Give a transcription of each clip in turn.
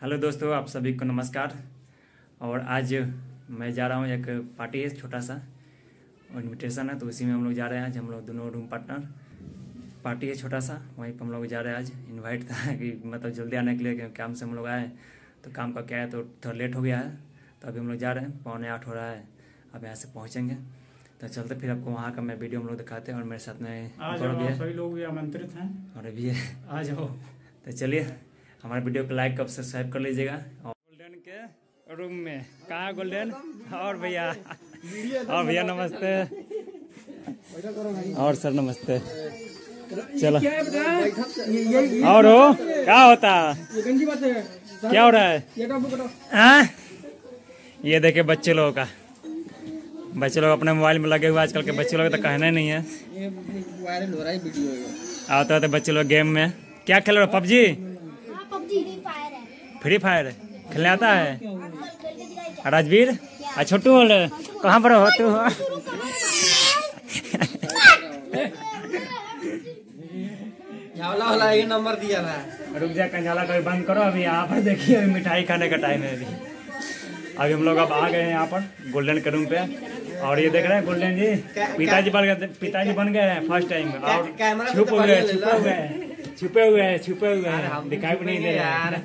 Hello दोस्तों, आप सभी को नमस्कार। और आज मैं जा रहा हूँ, एक पार्टी है, छोटा सा इनविटेशन है, तो उसी में हम लोग जा रहे हैं। आज हम लोग दोनों रूम पार्टनर, पार्टी है छोटा सा, वहीं पर हम लोग जा रहे हैं। आज इनवाइट था कि मतलब जल्दी आने के लिए, क्योंकि काम से हम लोग आए तो काम का क्या है तो थोड़ा लेट हो गया है, तो अभी हम लोग जा रहे हैं। 7:45 हो रहा है, अब यहाँ से पहुँचेंगे तो चलते फिर आपको वहाँ का मैं वीडियो हम लोग दिखाते हैं। और मेरे साथ में गौरव भी है, सभी लोग भी आमंत्रित हैं और भी है, आ जाओ। तो चलिए हमारे वीडियो को लाइक और सब्सक्राइब कर लीजिएगा। और गोल्डन के रूम में कहाँ गोल्डन और भैया नमस्ते, और सर नमस्ते। चलो और हो क्या होता, क्या हो रहा है? ये देखे बच्चे लोगों का, बच्चे लोग अपने मोबाइल में लगे हुए। आजकल के बच्चे लोग तो कहना ही नहीं है, वायरल हो रहा है वीडियो। आता तो बच्चे लोग गेम में क्या खेल रहे हो? पबजी, फ्री फायर खेलने आता है? राजवीर छोटू बोल रहे, कहाँ पर हो तू? ये नंबर दिया है। रुक जा, कंजाला कभी बंद करो। अभी यहाँ पर देखिए, अभी मिठाई खाने का टाइम है। अभी हम लोग अब आ गए हैं यहाँ पर गोल्डन के रूम पे। और ये देख रहे हैं गोल्डन जी पिताजी बन गए हैं फर्स्ट टाइम। और छुपे हुए हैं दिखाई भी नहीं दे रहा।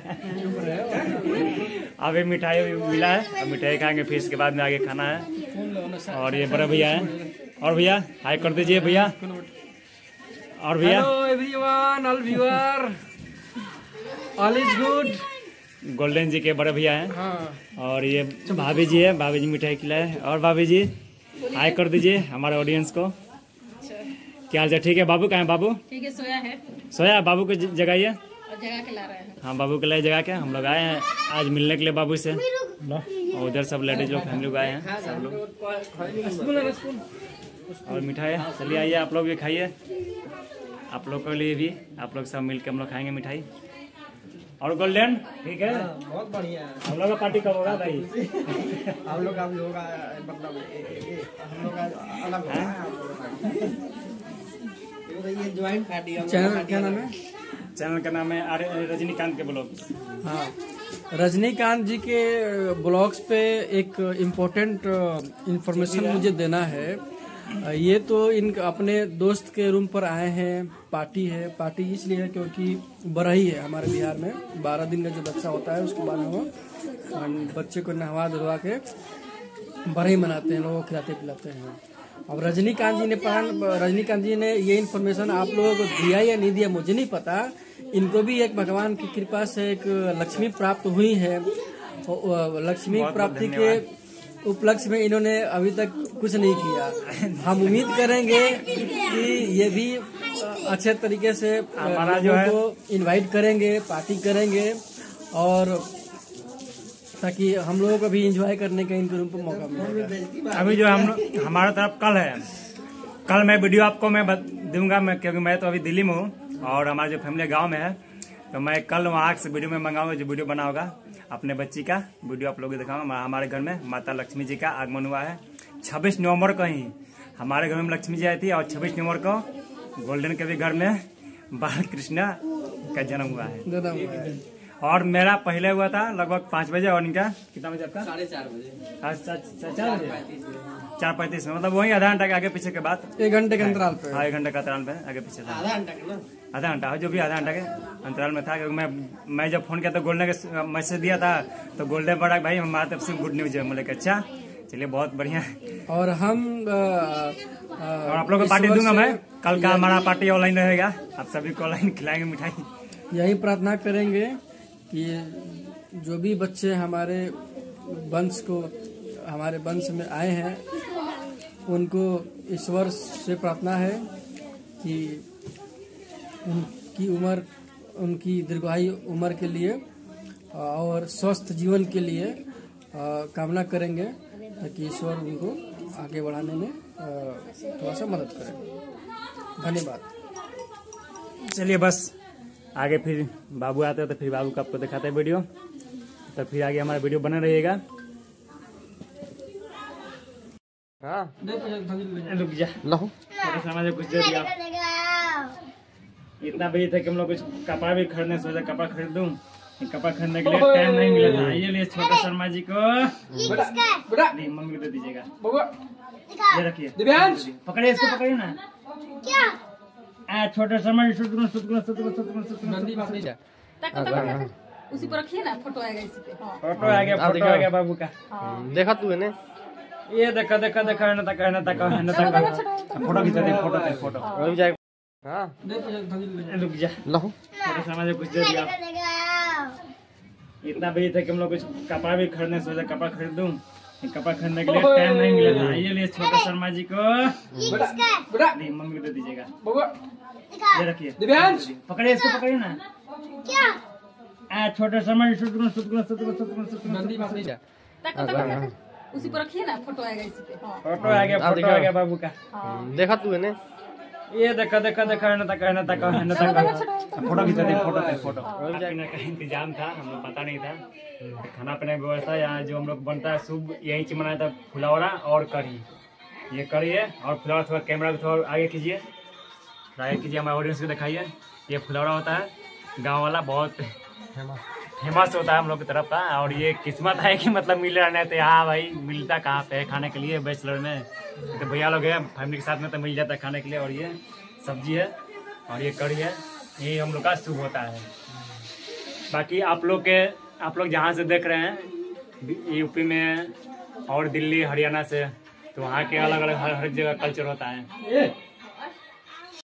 अभी मिठाई मिला है, अब मिठाई खाएंगे, फिर इसके बाद में आगे खाना है। और ये बड़े भैया है, और भैया हाई कर दीजिए भैया। और भैया hello everyone, all viewer, all is good. Golden ji के बड़े भैया हैं। हाँ। और ये भाभी जी है, भाभी जी मिठाई खिलाए। और भाभी जी हाई कर दीजिए हमारे ऑडियंस को। क्या हाल चाल? ठीक है। बाबू कहाँ है? बाबू ठीक है, सोया है। सोया? बाबू को जगाइए। और जगह के ला रहे हैं। हाँ, बाबू के लिए जगह के हम लोग आए हैं आज मिलने के लिए बाबू से। और उधर सब लेडीज लोग, फैमिली लोग आए हैं सब लोग। और मिठाई चलिए आइए, आप लोग भी खाइए, आप लोग के लिए भी। आप लोग सब मिलकर हम लोग खाएंगे मिठाई। और गोल्डन ठीक है, बहुत बढ़िया है। हम लोग का पार्टी कब होगा भाई? हम लोग का मतलब हम लोग का अलग है। ये ज्वाइंट पार्टी है। चैनल क्या नाम है? चैनल का नाम है रजनीकांत के ब्लॉग। हाँ, रजनीकांत जी के ब्लॉग्स पे एक इम्पोर्टेंट इंफॉर्मेशन मुझे देना है। ये तो इन अपने दोस्त के रूम पर आए हैं, पार्टी है। पार्टी इसलिए है क्योंकि बरही है हमारे बिहार में। 12 दिन का जो बच्चा होता है उसके बाद हम बच्चे को नहवा धुलवा के बरही मनाते हैं, लोगों को खिलाते पिलाते हैं। अब रजनीकांत जी ने ये इन्फॉर्मेशन आप लोगों को दिया या नहीं दिया मुझे नहीं पता। इनको भी एक भगवान की कृपा से एक लक्ष्मी प्राप्त हुई है। लक्ष्मी प्राप्ति के उपलक्ष्य में इन्होंने अभी तक कुछ नहीं किया। हम उम्मीद करेंगे कि ये भी अच्छे तरीके से हमारा जो है को इनवाइट करेंगे, पार्टी करेंगे, और ताकि हम लोगों को भी एंजॉय करने का इनके रूम पर मौका मिलेगा। अभी जो हमारा तरफ कल है, कल मैं वीडियो आपको मैं दूंगा, मैं क्योंकि मैं तो अभी दिल्ली में हूँ और हमारी जो फैमिली गांव में है, तो मैं कल वहाँ से वीडियो में मंगाऊंगा। जो वीडियो बना होगा अपने बच्ची का वीडियो आप लोगों को दिखाऊंगा। हमारे घर में माता लक्ष्मी जी का आगमन हुआ है 26 नवंबर को ही हमारे घर में लक्ष्मी जी आई थी। और 26 नवंबर को गोल्डन के भी घर में बाल कृष्णा का जन्म हुआ है। और मेरा पहले हुआ था लगभग 5 बजे, और इनका कितना बजे? आपका 4:30 बजे। 4:35 में, मतलब वही आधा घंटा के आगे पीछे के बाद, 1 घंटे के अंतराल पे। हाँ, 1 घंटे का अंतराल पे आगे पीछे था। आधा घंटा का ना, आधा घंटा जो भी आधा घंटा के अंतराल में था। क्योंकि मैं जब फोन किया तो गोल्डन के मैसेज दिया था, तो गोल्डन बड़ा भाई हमारे तरफ से गुड न्यूज है। बोले अच्छा चलिए बहुत बढ़िया। और हम और आप लोगों को पार्टी दूंगा मैं। कल का हमारा पार्टी ऑनलाइन रहेगा, आप सभी को ऑनलाइन खिलाएंगे मिठाई। यही प्रार्थना करेंगे कि जो भी बच्चे हमारे वंश में आए हैं, उनको ईश्वर से प्रार्थना है कि उनकी दीर्घायु उम्र के लिए और स्वस्थ जीवन के लिए कामना करेंगे, ताकि ईश्वर उनको आगे बढ़ाने में थोड़ा सा मदद करें। धन्यवाद। चलिए बस आगे फिर बाबू आते हैं तो फिर बाबू का आपको दिखाते हैं वीडियो, तो फिर आगे हमारा वीडियो बना रहेगा। हाँ रुक जा लो, समझ कुछ दे दिया। इतना बजे थे कि हम लोग कुछ कपड़ा भी खरीदने सोचा, कपड़ा खरीद दूं कपड़ा खरीदने के लिए टाइम नहीं मिला था। ये लिए छोटे शर्मा जी को नहीं, मम्मी को दे दीजिएगा। ये रखिए दिव्यांश पकड़िए, इसको पकड़िए ना। क्या छोटे शर्मा जी उसी पर रखिए ना, फोटो आएगा इसी पे। हाँ। फोटो आ गया बाबू का। देखा तू ने ये देखा देखा देखा है ना तक है ना तक है ना तक फोटो खींचा दे, फोटो दे, फोटो रुक जाए। हां रुक जा लो छोटे शर्मा जी कुछ दे दिया। इतना बजे तक हम लोग कुछ कपड़ा भी खरीदने सोचा, कपड़ा खरीद दूं, कपड़ा खरीदने के लिए टाइम नहीं मिला था। ये लिए छोटे शर्मा जी को नहीं, मम्मी को दे दीजिएगा। ये रखिए दिव्यांश पकड़िए, इसको पकड़िए ना। क्या छोटे शर्मा जी उसी पर रखिए ना, फोटो आएगा इसी पे। हाँ। फोटो आ गया बाबू का। देखा तू ने ये देखा देखा देखा है ना तक है ना तक है ना तक फोटो खींचा दे, फोटो दे, फोटो पीने का इंतजाम था, हम लोग पता नहीं था। खाना पीने की व्यवस्था यहाँ जो हम लोग बनता है शुभ यही चीज बनाया था, फुलौरा और कढ़ी। ये कढ़ी है और फुलौरा थोड़ा कैमरा को थोड़ा आगे कीजिए, हमारे ऑडियंस को दिखाइए। ये फुलौरा होता है गाँव वाला, बहुत फेमस होता है हम लोग की तरफ का। और ये किस्मत है कि मतलब मिल रहा नहीं तो यहाँ भाई मिलता कहाँ पे है खाने के लिए, बैचलर में तो भैया लोग हैं फैमिली के साथ में तो मिल जाता है खाने के लिए। और ये सब्जी है और ये कढ़ी है, ये हम लोग का शुभ होता है। बाकी आप लोग जहाँ से देख रहे हैं यूपी में और दिल्ली हरियाणा से, तो वहाँ के अलग अलग हर जगह कल्चर होता है।